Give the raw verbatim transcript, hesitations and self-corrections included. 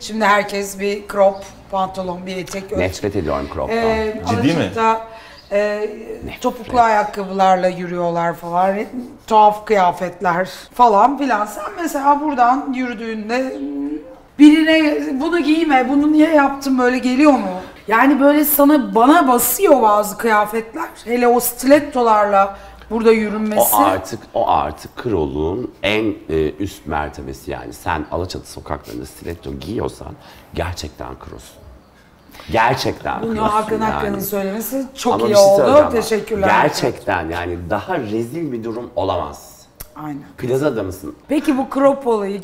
Şimdi herkes bir crop pantolon, bir etek. Nefret ediyorum crop'tan. Ee, Ciddi mi? E, topuklu ayakkabılarla yürüyorlar falan. Tuhaf kıyafetler falan filan. Sen mesela buradan yürüdüğünde birine bunu giyme, bunu niye yaptın böyle geliyor mu? Yani böyle sana bana basıyor bazı kıyafetler. Hele o stilettolarla burada yürünmesi. O artık o artık kroluğun en e, üst mertebesi yani. Sen Alaçatı sokaklarında stiletto giyiyorsan gerçekten krosun. Gerçekten Bunu krosun Hakan yani. Akkan'ın söylemesi çok Ama iyi bir şey oldu. söyleyeceğim ama Teşekkürler. Gerçekten yani daha rezil bir durum olamaz. Aynen. Plazada mısın? Peki bu crop olayı